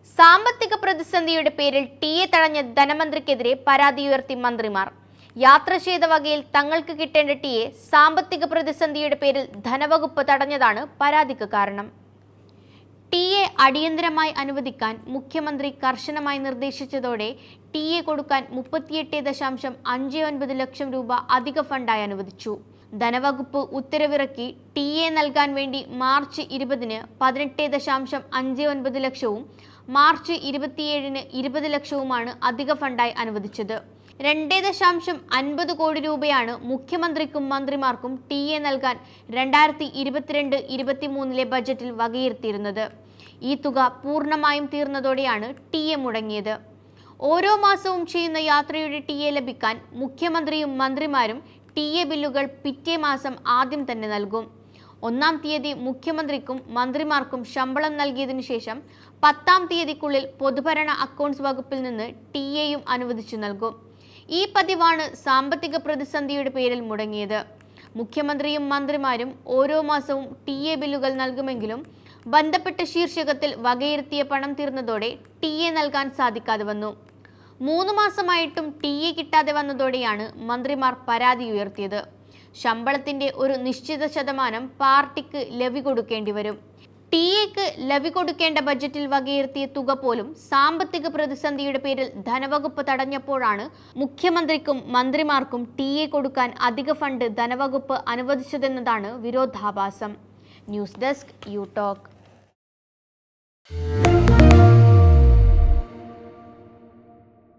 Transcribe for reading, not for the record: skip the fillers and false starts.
സാമ്പത്തിക പ്രതിസന്ധിയുടെ പേരിൽ ടിഎ തടഞ്ഞ ധനമന്ത്രിക്കെതിരെ പരാതി ഉയർത്തി മന്ത്രിമാർ. യാത്ര ചെയ്ത വകയിൽ തങ്ങൾക്ക് കിട്ടേണ്ട ടിഎ സാമ്പത്തിക പ്രതിസന്ധിയുടെ പേരിൽ ധനവകുപ്പ് തടഞ്ഞതാണ് പരാതിക്ക് കാരണം. ടിഎ അടിയന്തരമായി അനുവദിക്കാൻ മുഖ്യമന്ത്രി കർശനമായി നിർദ്ദേശിച്ചതോടെ ടിഎ കൊടുക്കാൻ 38.59 ലക്ഷം രൂപ അധിക ഫണ്ടായി അനുവദിച്ചു. ധനവകുപ്പ് ഉത്തരവിറക്കി ടിഎ നൽകാൻ വേണ്ടി മാർച്ച് 20-ന് 18.59 ലക്ഷവും മാർച്ച് 27-ന് 20 ലക്ഷവുമാണ് അധിക ഫണ്ടായി അനുവദിച്ചത്. 2.50 കോടി രൂപയാണ് മുഖ്യമന്ത്രിക്കും മന്ത്രിമാർക്കും ടിഎ നൽകാൻ 2022-23 ബജറ്റിൽ വകയിരുത്തിയിരുന്നത്. ഈ തുക പൂർണ്ണമായും തീർന്നതോടെയാണ് ടിഎ മുടങ്ങിയത്. ഓരോ മാസവും ചെയ്യുന്ന യാത്രയുടെ ടിഎ ലഭിക്കാൻ മുഖ്യമന്ത്രിയും മന്ത്രിമാരും ടിഎ ബില്ലുകൾ പിറ്റേ മാസം ആദ്യം തന്നെ നൽകും. 1-ാം തീയതി മുഖ്യമന്ത്രിക്കും മന്ത്രിമാർക്കും ശമ്പളം നൽകിയതിനു ശേഷം 10-ാം തീയതിക്കുള്ളിൽ പൊതുഭരണ അക്കൗണ്ട്സ് വകുപ്പിൽ നിന്ന് ടിഎയും അനുവദിച്ചു നൽകും. ഈ പതിവാണ് സാമ്പത്തിക പ്രതിസന്ധിയുടെ പേരിൽ മുടങ്ങിയത്. മുഖ്യമന്ത്രിയും മന്ത്രിമാരും ഓരോ മാസവും ടിഎ ബില്ലുകൾ നൽകുമെങ്കിലും ബന്ധപ്പെട്ട ശീർഷകത്തിൽ വകയിരുത്തിയ പണം തീർന്നതോടെ ടിഎ നൽകാൻ സാധിക്കാതെ വന്നു. 3 മാസമായിട്ടും ടിഎ കിട്ടാതെ വന്നതോടെയാണ് മന്ത്രിമാർ പരാതി ഉയർത്തിയത്. ശമ്പളത്തിന്റെ ഒരു നിശ്ചിത ശതമാനം പാർട്ടിക്ക് ലവി കൊടുക്കേണ്ടി വരും. ടിഎക്ക് ലവി കൊടുക്കേണ്ട ബജറ്റിൽ വകയിരുത്തിയ തുക പോലും സാമ്പത്തിക പ്രതിസന്ധിയുടെ പേരിൽ ധനവകുപ്പ് തടഞ്ഞപ്പോഴാണ് മുഖ്യമന്ത്രിക്കും മന്ത്രിമാർക്കും ടിഎ കൊടുക്കാൻ അധിക ഫണ്ട് ധനവകുപ്പ് അനുവദിച്ചതെന്നതാണ് വിരോധാഭാസം. News desk യൂടോക്ക്.